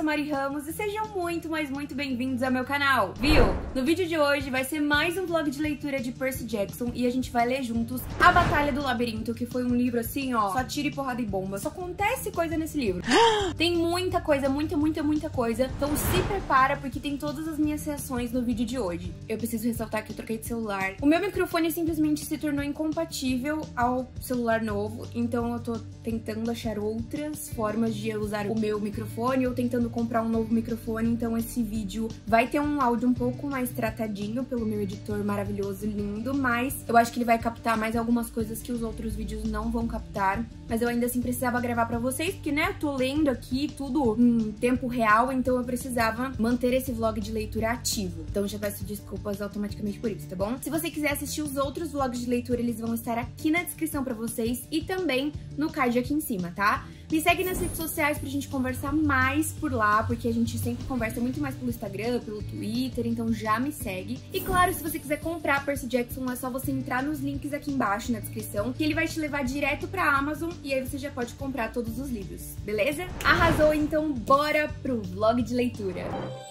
sou Mari Ramos e sejam muito, mas muito bem-vindos ao meu canal, viu? No vídeo de hoje vai ser mais um vlog de leitura de Percy Jackson e a gente vai ler juntos A Batalha do Labirinto, que foi um livro assim, ó, só tiro e porrada e bomba. Só acontece coisa nesse livro. Tem muita coisa, muita coisa, então se prepara porque tem todas as minhas reações no vídeo de hoje. Eu preciso ressaltar que eu troquei de celular. O meu microfone simplesmente se tornou incompatível ao celular novo, então eu tô tentando achar outras formas de usar o meu microfone ou tentando comprar um novo microfone, então esse vídeo vai ter um áudio um pouco mais tratadinho pelo meu editor maravilhoso, lindo, mas eu acho que ele vai captar mais algumas coisas que os outros vídeos não vão captar, mas eu ainda assim precisava gravar pra vocês, porque né, eu tô lendo aqui tudo em tempo real, então eu precisava manter esse vlog de leitura ativo, então já peço desculpas automaticamente por isso, tá bom? Se você quiser assistir os outros vlogs de leitura, eles vão estar aqui na descrição pra vocês e também no card aqui em cima, tá? Me segue nas redes sociais pra gente conversar mais por lá, porque a gente sempre conversa muito mais pelo Instagram, pelo Twitter, então já me segue. E claro, se você quiser comprar Percy Jackson, é só você entrar nos links aqui embaixo na descrição, que ele vai te levar direto pra Amazon e aí você já pode comprar todos os livros, beleza? Arrasou, então bora pro vlog de leitura!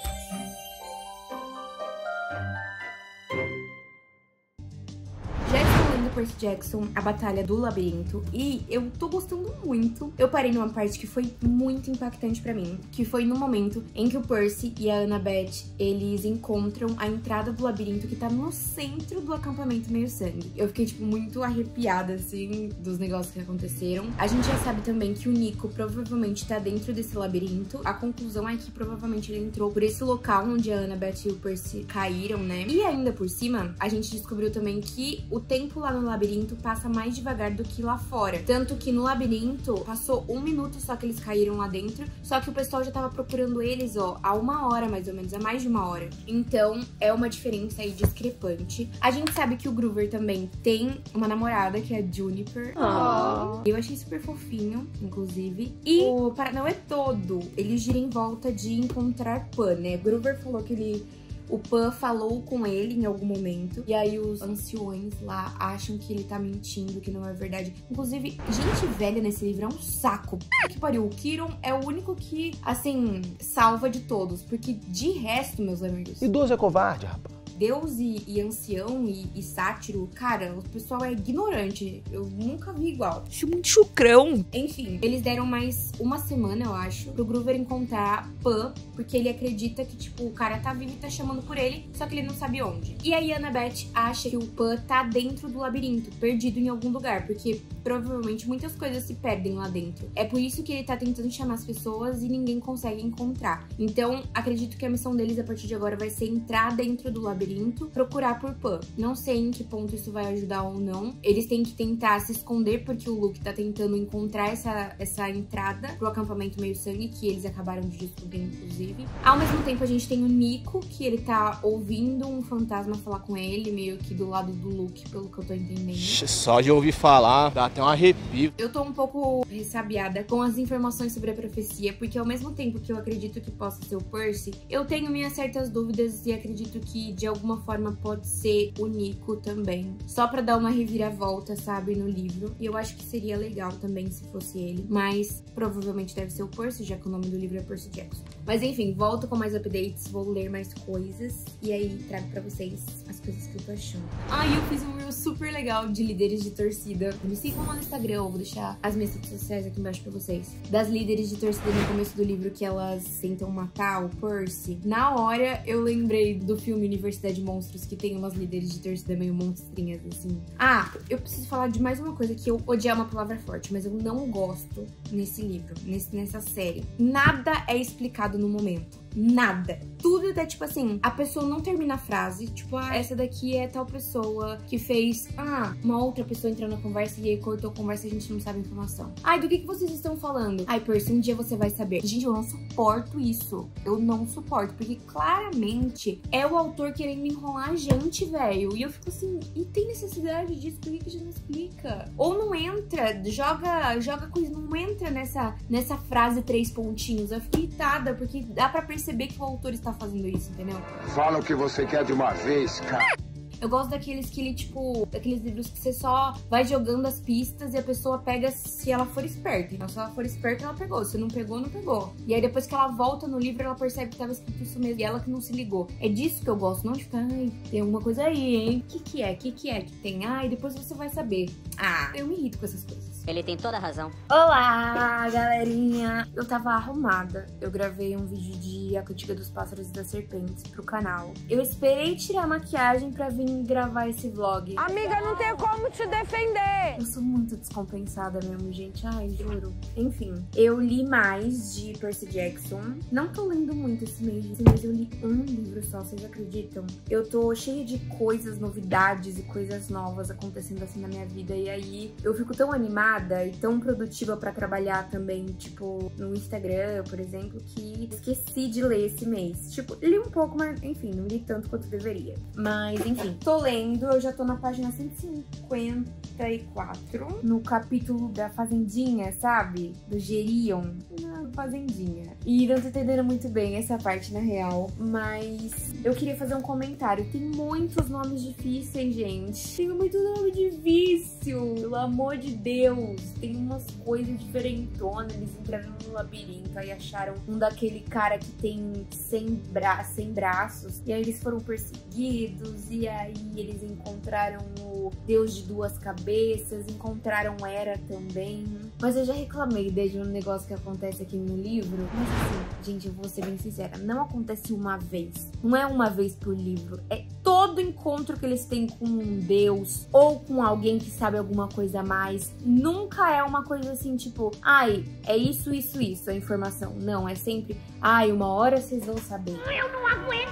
Percy Jackson, A Batalha do Labirinto, e eu tô gostando muito. Eu parei numa parte que foi muito impactante pra mim, que foi no momento em que o Percy e a Annabeth, eles encontram a entrada do labirinto que tá no centro do acampamento meio-sangue. Eu fiquei, tipo, muito arrepiada, assim, dos negócios que aconteceram. A gente já sabe também que o Nico provavelmente tá dentro desse labirinto. A conclusão é que provavelmente ele entrou por esse local onde a Annabeth e o Percy caíram, né? E ainda por cima, a gente descobriu também que o tempo lá no labirinto passa mais devagar do que lá fora. Tanto que no labirinto passou 1 minuto só que eles caíram lá dentro, só que o pessoal já tava procurando eles, ó, há 1 hora mais ou menos, há mais de 1 hora. Então é uma diferença aí discrepante. A gente sabe que o Groover também tem uma namorada, que é a Juniper. Eu achei super fofinho, inclusive. E o Paranauê todo, ele gira em volta de encontrar Pan, né? Groover falou que o Pan falou com ele em algum momento, e aí os anciões lá acham que ele tá mentindo, que não é verdade. Inclusive, gente velha nesse livro é um saco. Que pariu, o Quirrell é o único que, assim, salva de todos, porque de resto, meus amigos... Idoso é covarde, rapaz. Deus e ancião e sátiro, cara, o pessoal é ignorante. Eu nunca vi igual. Acho muito chucrão. Enfim, eles deram mais 1 semana, eu acho, pro Groover encontrar Pan, porque ele acredita que, tipo, o cara tá vivo e tá chamando por ele, só que ele não sabe onde. E aí a Annabeth acha que o Pan tá dentro do labirinto, perdido em algum lugar, porque provavelmente muitas coisas se perdem lá dentro. É por isso que ele tá tentando chamar as pessoas e ninguém consegue encontrar. Então, acredito que a missão deles a partir de agora vai ser entrar dentro do labirinto, procurar por Pan. Não sei em que ponto isso vai ajudar ou não. Eles têm que tentar se esconder porque o Luke tá tentando encontrar essa entrada pro acampamento meio-sangue, que eles acabaram de descobrir, inclusive. Ao mesmo tempo, a gente tem o Nico, que ele tá ouvindo um fantasma falar com ele, meio que do lado do Luke, pelo que eu tô entendendo. Só de ouvir falar, dá até um arrepio. Eu tô um pouco ressabiada com as informações sobre a profecia, porque ao mesmo tempo que eu acredito que possa ser o Percy, eu tenho minhas certas dúvidas e acredito que de alguma forma pode ser o Nico também. Só pra dar uma reviravolta, sabe, no livro. E eu acho que seria legal também se fosse ele. Mas provavelmente deve ser o Percy, já que o nome do livro é Percy Jackson. Mas enfim, volto com mais updates, vou ler mais coisas. E aí trago pra vocês as coisas que eu tô achando. Eu fiz um reel super legal de líderes de torcida. Me sigam lá no Instagram, eu vou deixar as minhas redes sociais aqui embaixo pra vocês. Das líderes de torcida no começo do livro que elas tentam matar o Percy. Na hora eu lembrei do filme Universidade de Monstros, que tem umas líderes de torcida meio monstrinhas, assim. Eu preciso falar de mais uma coisa, que eu odiar uma palavra forte, mas eu não gosto nesse livro, nessa série. Nada é explicado no momento. Nada. Tudo é tipo assim, a pessoa não termina a frase, tipo, essa daqui é tal pessoa que fez, uma outra pessoa entrou na conversa e aí cortou a conversa e a gente não sabe a informação. Do que vocês estão falando? Percy, um dia você vai saber. Gente, eu não suporto isso. Eu não suporto, porque claramente é o autor querendo enrolar a gente, velho. E eu fico assim, e tem necessidade disso? Por que já não explica? Ou não entra, joga coisa, não entra nessa frase 3 pontinhos. Eu fico irritada, porque dá pra perceber que o autor está fazendo isso, entendeu? Fala o que você quer de uma vez, cara. Eu gosto daqueles que ele, tipo, daqueles livros que você só vai jogando as pistas e a pessoa pega se ela for esperta. Então, se ela for esperta, ela pegou. Se não pegou, não pegou. E aí, depois que ela volta no livro, ela percebe que tava escrito isso mesmo. E ela que não se ligou. É disso que eu gosto. Não de ficar, ai, tem alguma coisa aí, hein? O que é? O que é que tem? Ai, depois você vai saber. Ah, eu me irrito com essas coisas. Ele tem toda a razão. Olá, galerinha! Eu tava arrumada. Eu gravei um vídeo de A Cantiga dos Pássaros e das Serpentes pro canal. Eu esperei tirar a maquiagem pra vir gravar esse vlog. Amiga, não tem como te defender! Eu sou muito descompensada mesmo, gente. Ai, juro. Enfim, eu li mais de Percy Jackson. Não tô lendo muito esse mês. Esse mês eu li um livro só, vocês acreditam? Eu tô cheia de coisas, novidades e coisas novas acontecendo assim na minha vida. E aí, eu fico tão animada e tão produtiva pra trabalhar também, tipo, no Instagram, por exemplo, que esqueci de ler esse mês. Tipo, li um pouco, mas enfim, não li tanto quanto deveria. Mas, enfim, tô lendo, eu já tô na página 154, no capítulo da Fazendinha, sabe? Do Gerion, na Fazendinha. E não tô entendendo muito bem essa parte, na real, mas eu queria fazer um comentário. Tem muitos nomes difíceis, gente. Tem muito nome difícil, pelo amor de Deus. Tem umas coisas diferentonas. Eles entraram no labirinto e acharam um daquele cara que tem 100 braços. E aí eles foram perseguidos. E aí eles encontraram o Deus de duas cabeças. Encontraram Hera também. Mas eu já reclamei desde um negócio que acontece aqui no livro. Mas assim, gente, eu vou ser bem sincera. Não acontece uma vez. Não é uma vez por livro. É todo encontro que eles têm com um Deus ou com alguém que sabe alguma coisa a mais. Nunca é uma coisa assim, tipo, ai, é isso, a informação. Não, é sempre, ai, uma hora vocês vão saber. Eu não aguento!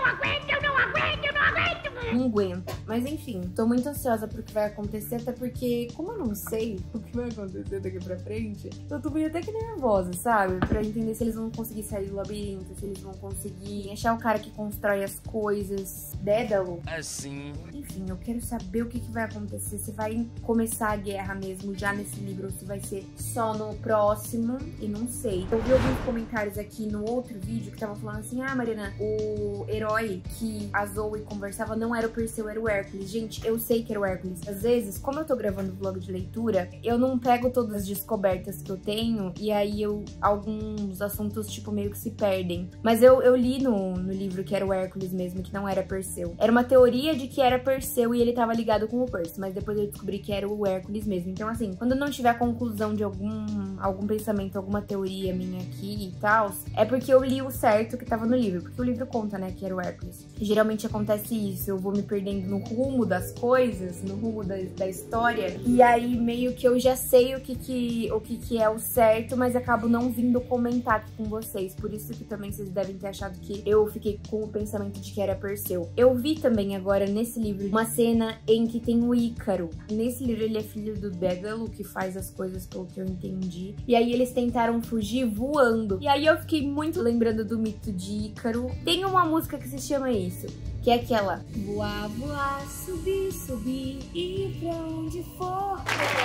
Não aguento. Mas enfim, tô muito ansiosa pro que vai acontecer, até porque, como eu não sei o que vai acontecer daqui pra frente, eu tô meio até que nervosa, sabe? Pra entender se eles vão conseguir sair do labirinto, se eles vão conseguir achar o cara que constrói as coisas. Dédalo. Assim. Enfim, eu quero saber o que vai acontecer, se vai começar a guerra mesmo já nesse livro, ou se vai ser só no próximo, e não sei. Eu vi alguns comentários aqui no outro vídeo que tava falando assim, ah, Mariana, o herói que a Zoe conversava não era o Perseu, era o Hércules. Gente, eu sei que era o Hércules. Às vezes, como eu tô gravando vlog de leitura, eu não pego todas as descobertas que eu tenho, e aí alguns assuntos, tipo, meio que se perdem. Mas eu li no livro que era o Hércules mesmo, que não era Perseu. Era uma teoria de que era Perseu e ele tava ligado com o Percy, mas depois eu descobri que era o Hércules mesmo. Então, assim, quando eu não tiver a conclusão de algum pensamento, alguma teoria minha aqui e tal, é porque eu li o certo que tava no livro. Porque o livro conta, né, que era o Hércules. E geralmente acontece isso, eu vou me perdendo no rumo das coisas, no rumo da história, e aí meio que eu já sei o que é o certo, mas acabo não vindo comentar aqui com vocês. Por isso que também vocês devem ter achado que eu fiquei com o pensamento de que era Perseu. Eu vi também agora nesse livro uma cena em que tem o Ícaro. Nesse livro ele é filho do Dédalo, que faz as coisas pelo que eu entendi. E aí eles tentaram fugir voando. E aí eu fiquei muito lembrando do mito de Ícaro. Tem uma música que se chama isso, que é aquela voar, voar, subir, subir e pra onde for.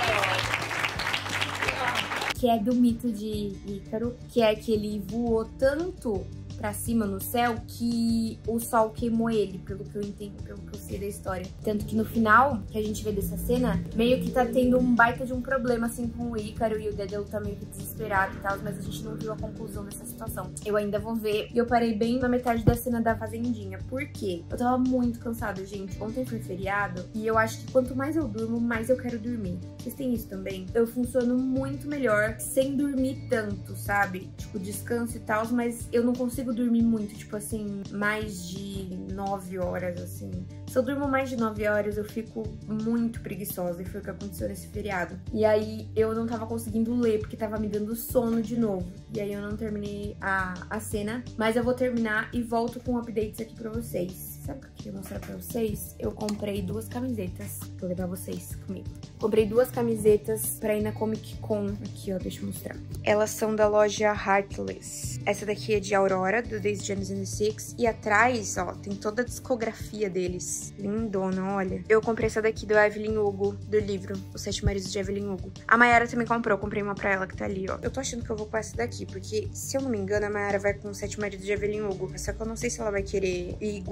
Que é do mito de Ícaro, que é que ele voou tanto pra cima no céu que o sol queimou ele, pelo que eu entendo, pelo que eu sei da história. Tanto que no final, que a gente vê dessa cena, meio que tá tendo um baita de um problema, assim, com o Ícaro, e o Dédalo tá meio que desesperado e tal, mas a gente não viu a conclusão dessa situação. Eu ainda vou ver, e eu parei bem na metade da cena da Fazendinha. Por quê? Eu tava muito cansada, gente. Ontem foi feriado, e eu acho que quanto mais eu durmo, mais eu quero dormir. Vocês têm isso também? Eu funciono muito melhor sem dormir tanto, sabe? Tipo, descanso e tal, mas eu não consigo dormir muito, tipo assim, mais de 9 horas, assim. Se eu durmo mais de 9 horas, eu fico muito preguiçosa, e foi o que aconteceu nesse feriado. E aí, eu não tava conseguindo ler, porque tava me dando sono de novo. E aí, eu não terminei a cena, mas eu vou terminar e volto com updates aqui pra vocês. Sabe o que eu queria mostrar pra vocês? Eu comprei 2 camisetas pra levar vocês comigo. Comprei 2 camisetas pra ir na Comic Con. Aqui, ó, deixa eu mostrar. Elas são da loja Heartless. Essa daqui é de Aurora, do Days James and the Six. E atrás, ó, tem toda a discografia deles. Lindona, olha. Eu comprei essa daqui do Evelyn Hugo, do livro Os 7 Maridos de Evelyn Hugo. A Mayara também comprou. Eu comprei uma pra ela, que tá ali, ó. Eu tô achando que eu vou com essa daqui, porque, se eu não me engano, a Mayara vai com Os 7 Maridos de Evelyn Hugo. Só que eu não sei se ela vai querer igual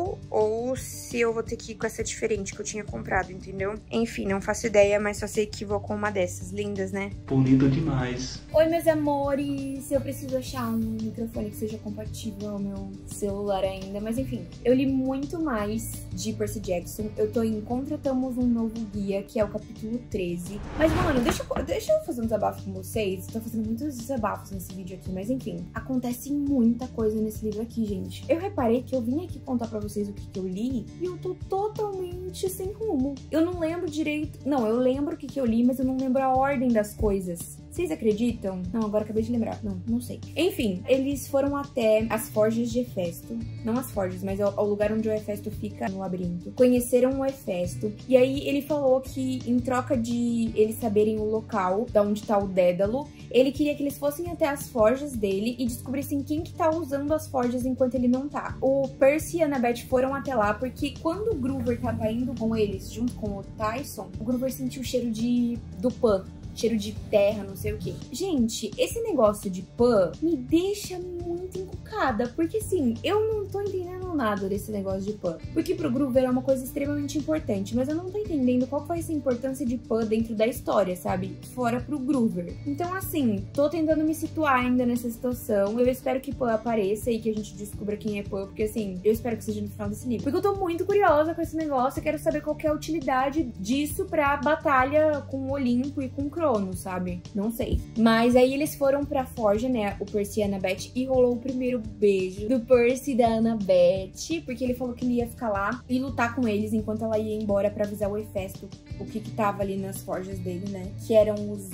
igual ou se eu vou ter que ir com essa diferente que eu tinha comprado, entendeu? Enfim, não faço ideia, mas só sei que vou com uma dessas. Lindas, né? Bonito demais. Oi, meus amores. Eu preciso achar um microfone que seja compatível ao meu celular ainda. Mas enfim, eu li muito mais de Percy Jackson. Eu tô em Contratamos um Novo Guia, que é o capítulo 13. Mas, mano, deixa eu fazer um desabafo com vocês. Tô fazendo muitos desabafos nesse vídeo aqui, mas enfim. Acontece muita coisa nesse livro aqui, gente. Eu reparei que eu vim aqui contar pra vocês o que eu li e eu tô totalmente sem rumo. Eu não lembro direito... Não, eu lembro o que eu li, mas eu não lembro a ordem das coisas. Vocês acreditam? Não, agora acabei de lembrar. Não sei. Enfim, eles foram até as forjas de Hefesto. Não as forjas, mas o lugar onde o Hefesto fica no labirinto. Conheceram o Hefesto. E aí ele falou que, em troca de eles saberem o local da onde tá o Dédalo, ele queria que eles fossem até as forjas dele e descobrissem quem que tá usando as forjas enquanto ele não tá. O Percy e a Annabeth foram até lá porque quando o Groover tava indo com eles, junto com o Tyson, o Groover sentiu o cheiro do Pan. Cheiro de terra, não sei o que. Gente, esse negócio de Pan me deixa muito encucada. Porque assim, eu não tô entendendo nada desse negócio de Pan. Porque pro Groover é uma coisa extremamente importante. Mas eu não tô entendendo qual foi essa importância de Pan dentro da história, sabe? Fora pro Groover. Então assim, tô tentando me situar ainda nessa situação. Eu espero que Pan apareça e que a gente descubra quem é Pan. Porque assim, eu espero que seja no final desse livro. Porque eu tô muito curiosa com esse negócio. Eu quero saber qual que é a utilidade disso pra batalha com o Olimpo e com o Cronos, sabe? Não sei. Mas aí eles foram pra forja, né? O Percy e a Annabeth. E rolou o primeiro beijo do Percy e da Annabeth. Porque ele falou que ele ia ficar lá e lutar com eles enquanto ela ia embora pra avisar o Hefesto o que tava ali nas forjas dele, né? Que eram os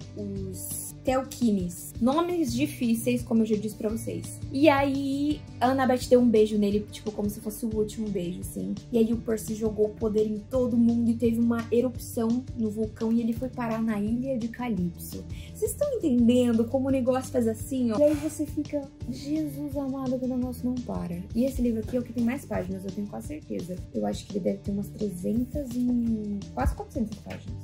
Telquines. Nomes difíceis, como eu já disse pra vocês. E aí, a Annabeth deu um beijo nele, tipo, como se fosse o último beijo, assim. E aí o Percy jogou poder em todo mundo e teve uma erupção no vulcão e ele foi parar na ilha de Calypso. Vocês estão entendendo como o negócio faz assim, ó? E aí você fica, Jesus amado, que o negócio não para. E esse livro aqui é o que tem mais páginas, eu tenho quase certeza. Eu acho que ele deve ter umas 300 e... quase 400 páginas.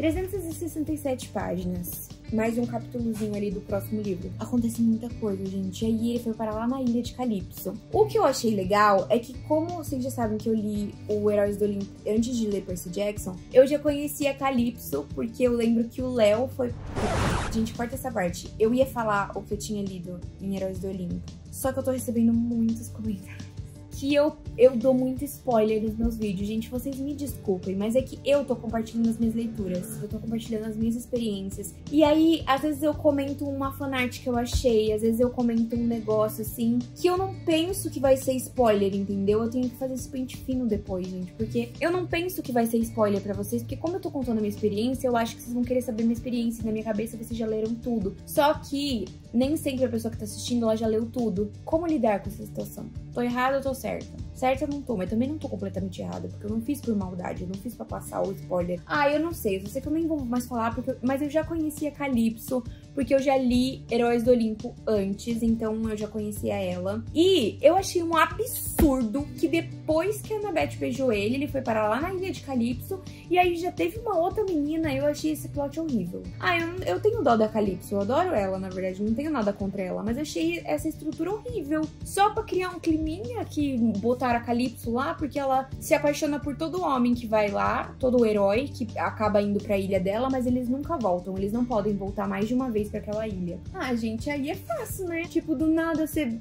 367 páginas. Mais um capítulozinho ali do próximo livro. Acontece muita coisa, gente. E aí ele foi parar lá na ilha de Calypso. O que eu achei legal é que, como vocês já sabem que eu li o Heróis do Olimpo antes de ler Percy Jackson, eu já conhecia Calypso, porque eu lembro que o Léo foi... Gente, corta essa parte. Eu ia falar o que eu tinha lido em Heróis do Olimpo. Só que eu tô recebendo muitos comentários que eu dou muito spoiler nos meus vídeos. Gente, vocês me desculpem, mas é que eu tô compartilhando as minhas leituras, eu tô compartilhando as minhas experiências. E aí, às vezes eu comento uma fanart que eu achei, às vezes eu comento um negócio assim, que eu não penso que vai ser spoiler, entendeu? Eu tenho que fazer esse pente fino depois, gente, porque eu não penso que vai ser spoiler pra vocês, porque como eu tô contando a minha experiência, eu acho que vocês vão querer saber minha experiência, e na minha cabeça vocês já leram tudo. Só que nem sempre a pessoa que tá assistindo, ela já leu tudo. Como lidar com essa situação? Tô errada ou tô certa? Certa eu não tô, mas também não tô completamente errada, porque eu não fiz por maldade, eu não fiz pra passar o spoiler. Eu não sei, eu sei que eu nem vou mais falar, mas eu já conhecia Calypso, porque eu já li Heróis do Olimpo antes, então eu já conhecia ela. E eu achei um absurdo que depois que a Annabeth beijou ele foi parar lá na ilha de Calypso, e aí já teve uma outra menina, eu achei esse plot horrível. Eu tenho dó da Calypso, eu adoro ela, na verdade, não tenho nada contra ela, mas eu achei essa estrutura horrível. Só pra criar um climinha que botaram a Calypso lá, porque ela se apaixona por todo homem que vai lá, todo herói que acaba indo pra ilha dela, mas eles nunca voltam, eles não podem voltar mais de uma vez pra aquela ilha. Gente, aí é fácil, né? Tipo, do nada você...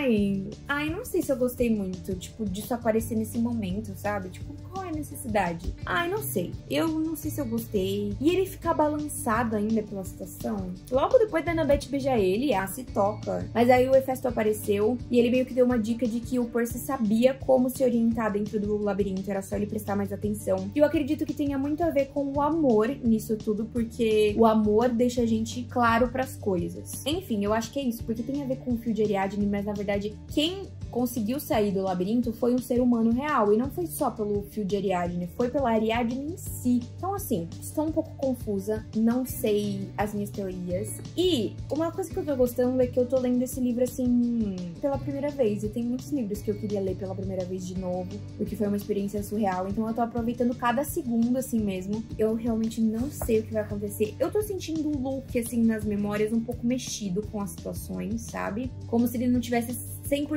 não sei se eu gostei muito, tipo, disso aparecer nesse momento, sabe? Tipo, qual é a necessidade? Não sei. Eu não sei se eu gostei. E ele ficar balançado ainda pela situação. Logo depois da Annabeth beijar ele, se toca. Mas aí o Hefesto apareceu e ele meio que deu uma dica de que o Percy sabia como se orientar dentro do labirinto, era só ele prestar mais atenção. E eu acredito que tenha muito a ver com o amor nisso tudo, porque o amor deixa a gente claro pras coisas. Enfim, eu acho que é isso, porque tem a ver com o fio de Ariadne, mas na verdade, quem conseguiu sair do labirinto foi um ser humano real, e não foi só pelo fio de Ariadne, foi pela Ariadne em si. Então assim, estou um pouco confusa, não sei as minhas teorias. E uma coisa que eu tô gostando é que eu tô lendo esse livro assim, pela primeira vez, e tem muitos livros que eu queria ler pela primeira vez de novo, porque foi uma experiência surreal, então eu tô aproveitando cada segundo assim mesmo. Eu realmente não sei o que vai acontecer. Eu tô sentindo o Luke assim nas memórias um pouco mexido com as situações, sabe? Como se ele não tivesse 100% de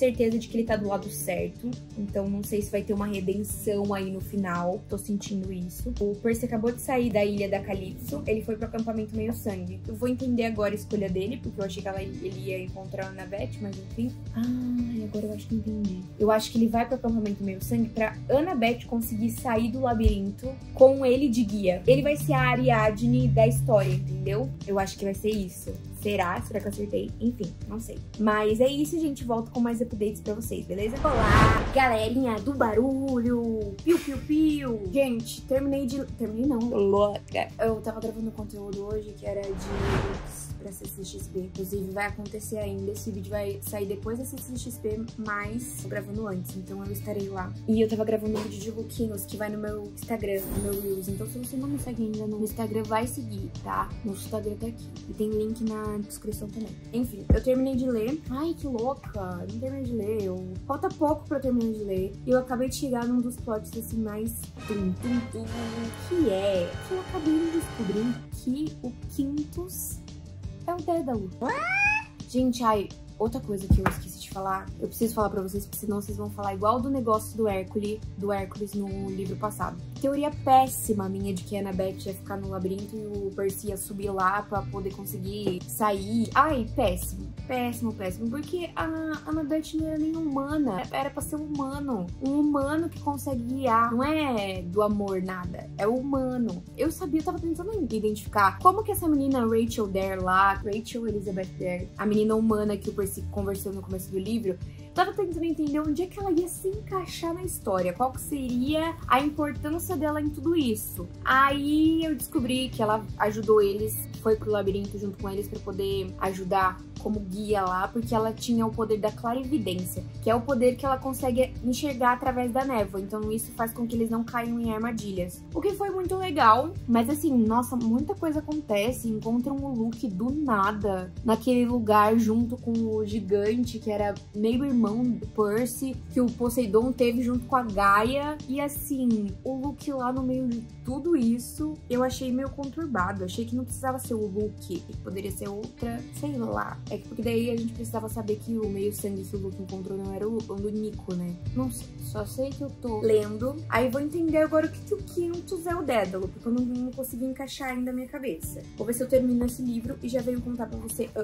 certeza de que ele tá do lado certo. Então não sei se vai ter uma redenção aí no final. Tô sentindo isso. O Percy acabou de sair da ilha da Calypso. Ele foi pro acampamento Meio Sangue. Eu vou entender agora a escolha dele, porque eu achei que ele ia encontrar a Annabeth, mas enfim. Agora eu acho que entendi. Eu acho que ele vai pro acampamento Meio Sangue pra Annabeth conseguir sair do labirinto com ele de guia. Ele vai ser a Ariadne da história, entendeu? Eu acho que vai ser isso. Será? Será que eu acertei? Enfim, não sei. Mas é isso, gente. Volto com mais updates pra vocês, beleza? Olá, galerinha do barulho. Piu, piu, piu. Gente, terminei não. Louca. Eu tava gravando conteúdo hoje que era de pra CCXP. Inclusive, vai acontecer ainda. Esse vídeo vai sair depois da CCXP, mas tô gravando antes. Então, eu estarei lá. E eu tava gravando um vídeo de lookinhos que vai no meu Instagram, no meu Reels. Então, se você não me segue ainda no Instagram, vai seguir, tá? No Instagram tá aqui. E tem link na descrição também. Enfim, eu terminei de ler. Ai, que louca! Não terminei de ler. Falta pouco pra eu terminar de ler. E eu acabei de chegar num dos plots, assim, mais... que eu acabei de descobrir que o Quintus é o Dédalo. Gente, outra coisa que eu esqueci de falar, eu preciso falar pra vocês, porque senão vocês vão falar igual do negócio do Hércules no livro passado. Teoria péssima minha de que a Annabeth ia ficar no labirinto e o Percy ia subir lá pra poder conseguir sair. Ai, péssimo, porque a Annabeth não era nem humana, era pra ser um humano que consegue guiar, não é do amor nada, é humano. Eu tava tentando identificar como que essa menina Rachel Elizabeth Dare, a menina humana que o Percy conversou no começo do livro, tava tentando entender onde é que ela ia se encaixar na história, qual que seria a importância dela em tudo isso. Aí eu descobri que ela ajudou eles, foi pro labirinto junto com eles pra poder ajudar como guia lá, porque ela tinha o poder da clarividência, que é o poder que ela consegue enxergar através da névoa, então isso faz com que eles não caiam em armadilhas. O que foi muito legal, mas assim, nossa, muita coisa acontece, encontram o Luke do nada, naquele lugar junto com o gigante, que era meio irmão do Percy, que o Poseidon teve junto com a Gaia, e assim, o Luke lá no meio de tudo isso, eu achei meio conturbado, achei que não precisava ser o Luke, que poderia ser outra, sei lá. É porque daí a gente precisava saber que o meio sangue que o Luke encontrou não era o do Nico, né? Não sei, só sei que eu tô lendo. Aí vou entender agora o que o Quintus é o Dédalo, porque eu não consegui encaixar ainda na minha cabeça. Vou ver se eu termino esse livro e já venho contar pra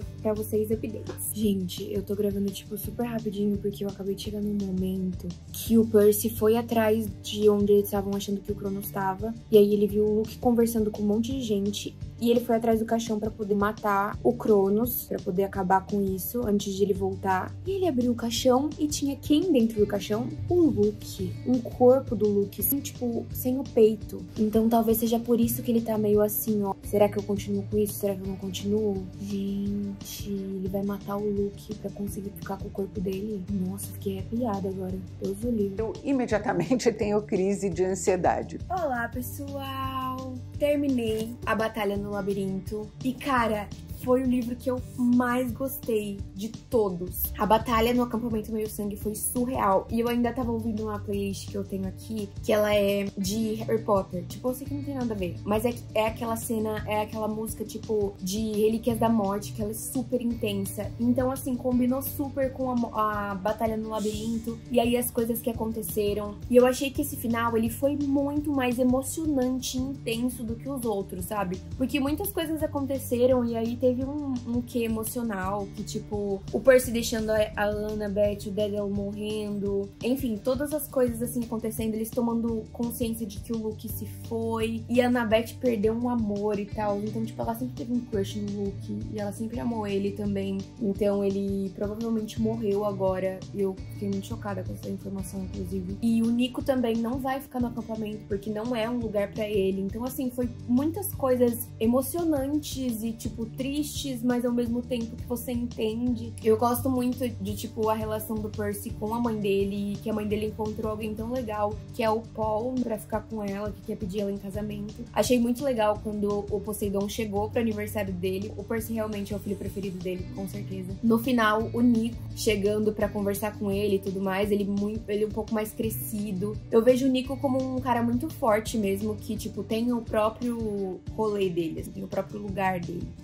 vocês updates. Gente, eu tô gravando, tipo, super rapidinho, porque eu acabei de chegar num momento que o Percy foi atrás de onde eles estavam achando que o Cronos tava. E aí ele viu o Luke conversando com um monte de gente. E ele foi atrás do caixão pra poder matar o Cronos, pra poder acabar com isso antes de ele voltar. E ele abriu o caixão e tinha quem dentro do caixão? O Luke. Um corpo do Luke, assim, tipo, sem o peito. Então talvez seja por isso que ele tá meio assim, ó. Será que eu continuo com isso? Será que eu não continuo? Gente, ele vai matar o Luke pra conseguir ficar com o corpo dele? Nossa, fiquei arrepiada agora. Deus o livre. Eu imediatamente tenho crise de ansiedade. Olá, pessoal! Terminei a Batalha no Labirinto e, cara, foi o livro que eu mais gostei de todos. A batalha no acampamento Meio Sangue foi surreal. E eu ainda tava ouvindo uma playlist que eu tenho aqui, que ela é de Harry Potter. Tipo, eu sei que não tem nada a ver, mas é aquela cena, é aquela música, tipo, de Relíquias da Morte, que ela é super intensa. Então, assim, combinou super com a batalha no labirinto. E aí as coisas que aconteceram. E eu achei que esse final, ele foi muito mais emocionante e intenso do que os outros, sabe? Porque muitas coisas aconteceram e aí teve um quê emocional, que tipo, o Percy deixando a Annabeth, o Dédalo morrendo, enfim, todas as coisas assim acontecendo, eles tomando consciência de que o Luke se foi, e a Annabeth perdeu um amor e tal, então tipo, ela sempre teve um crush no Luke, e ela sempre amou ele também, então ele provavelmente morreu agora, e eu fiquei muito chocada com essa informação, inclusive. E o Nico também não vai ficar no acampamento, porque não é um lugar pra ele, então assim, foi muitas coisas emocionantes e tipo, tristes, mas ao mesmo tempo que você entende. Eu gosto muito de, tipo, a relação do Percy com a mãe dele, que a mãe dele encontrou alguém tão legal, que é o Paul, pra ficar com ela, que quer pedir ela em casamento. Achei muito legal quando o Poseidon chegou pro aniversário dele. O Percy realmente é o filho preferido dele, com certeza. No final, o Nico chegando pra conversar com ele e tudo mais, ele um pouco mais crescido. Eu vejo o Nico como um cara muito forte mesmo, que, tipo, tem o próprio rolê dele, assim, o próprio lugar dele. Enfim,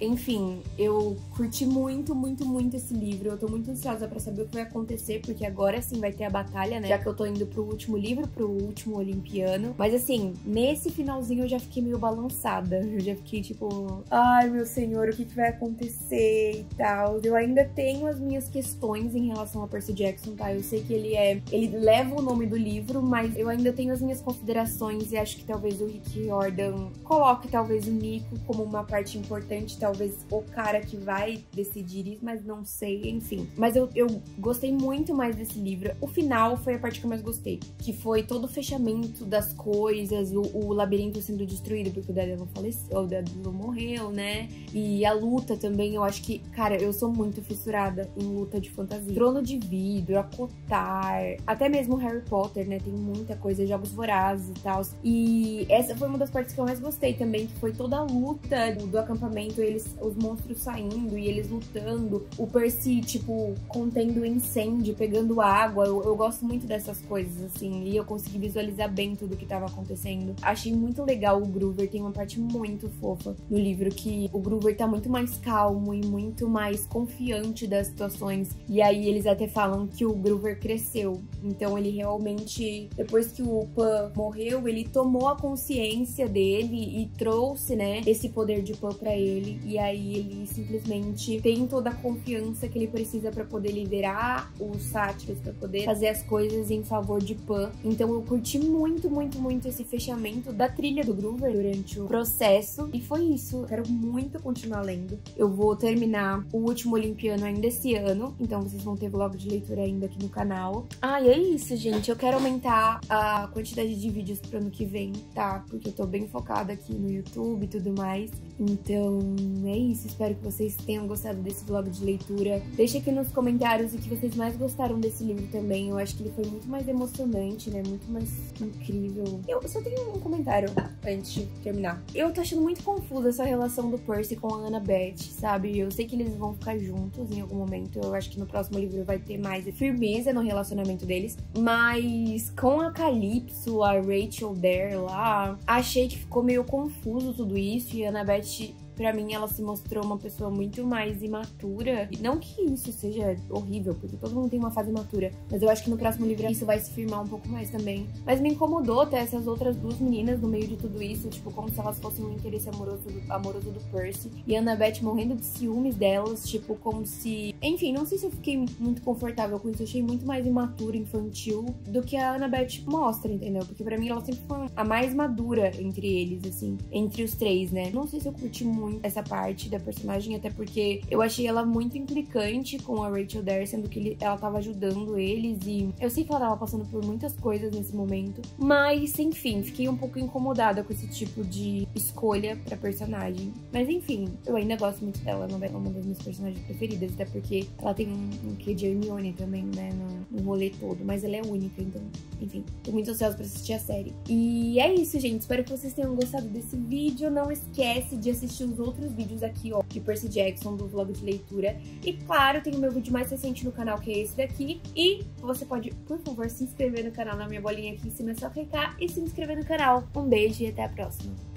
assim, eu curti muito, muito, muito esse livro. Eu tô muito ansiosa pra saber o que vai acontecer, porque agora sim vai ter a batalha, né? Já que eu tô indo pro último livro, pro último Olimpiano. Mas assim, nesse finalzinho eu já fiquei meio balançada. Eu já fiquei tipo, ai meu senhor, o que vai acontecer e tal. Eu ainda tenho as minhas questões em relação a Percy Jackson, tá? Eu sei que ele leva o nome do livro, mas eu ainda tenho as minhas considerações e acho que talvez o Rick Riordan coloque talvez o Nico como uma parte importante, talvez o cara que vai decidir isso, mas não sei, enfim. Mas eu gostei muito mais desse livro. O final foi a parte que eu mais gostei, que foi todo o fechamento das coisas, o labirinto sendo destruído porque o Daedalus faleceu, o Daedalus morreu, né? E a luta também, eu acho que, cara, eu sou muito fissurada em luta de fantasia. Trono de Vidro, Acotar, até mesmo Harry Potter, né? Tem muita coisa, Jogos Vorazes e tal. E essa foi uma das partes que eu mais gostei também, que foi toda a luta do acampamento, os monstros saindo e eles lutando, o Percy, tipo, contendo o incêndio, pegando água. Eu gosto muito dessas coisas, assim, e eu consegui visualizar bem tudo que tava acontecendo. Achei muito legal o Groover, tem uma parte muito fofa no livro, que o Groover tá muito mais calmo e muito mais confiante das situações. E aí eles até falam que o Groover cresceu. Então ele realmente, depois que o Pan morreu, ele tomou a consciência dele e trouxe, né, esse poder de Pan pra ele. E aí ele simplesmente tem toda a confiança que ele precisa pra poder liderar os sátiros, pra poder fazer as coisas em favor de Pan. Então eu curti muito, muito, muito esse fechamento da trilha do Groover durante o processo. E foi isso. Eu quero muito continuar lendo. Eu vou terminar o último Olimpiano ainda esse ano, então vocês vão ter vlog de leitura ainda aqui no canal. Ah, e é isso, gente. Eu quero aumentar a quantidade de vídeos pro ano que vem, tá? Porque eu tô bem focada aqui no YouTube e tudo mais. Então, é isso. Espero que vocês tenham gostado desse vlog de leitura. Deixa aqui nos comentários o que vocês mais gostaram desse livro também. Eu acho que ele foi muito mais emocionante, né? Muito mais incrível. Eu só tenho um comentário antes de terminar. Eu tô achando muito confusa essa relação do Percy com a Annabeth, sabe? Eu sei que eles vão ficar juntos em algum momento. Eu acho que no próximo livro vai ter mais firmeza no relacionamento deles. Mas com a Calypso, a Rachel Dare lá, achei que ficou meio confuso tudo isso. E a Annabeth, pra mim, ela se mostrou uma pessoa muito mais imatura. Não que isso seja horrível, porque todo mundo tem uma fase imatura. Mas eu acho que no próximo livro isso vai se firmar um pouco mais também. Mas me incomodou ter essas outras duas meninas no meio de tudo isso. Tipo, como se elas fossem um interesse amoroso do Percy. E a Annabeth morrendo de ciúmes delas. Tipo, como se... Enfim, não sei se eu fiquei muito confortável com isso. Eu achei muito mais imatura, infantil, do que a Annabeth mostra, entendeu? Porque pra mim ela sempre foi a mais madura entre eles, assim. Entre os três, né? Não sei se eu curti muito essa parte da personagem, até porque eu achei ela muito implicante com a Rachel Dare, sendo que ela tava ajudando eles, e eu sei que ela tava passando por muitas coisas nesse momento, mas enfim, fiquei um pouco incomodada com esse tipo de escolha pra personagem. Mas enfim, eu ainda gosto muito dela, ela é uma das minhas personagens preferidas, até porque ela tem um quê de Hermione também, né, no rolê todo, mas ela é única, então, enfim, tô muito ansiosa pra assistir a série. E é isso, gente, espero que vocês tenham gostado desse vídeo. Não esquece de assistir os outros vídeos aqui, ó, de Percy Jackson, do vlog de leitura. E claro, tem o meu vídeo mais recente no canal, que é esse daqui. E você pode, por favor, se inscrever no canal, na minha bolinha aqui em cima, é só clicar e se inscrever no canal. Um beijo e até a próxima.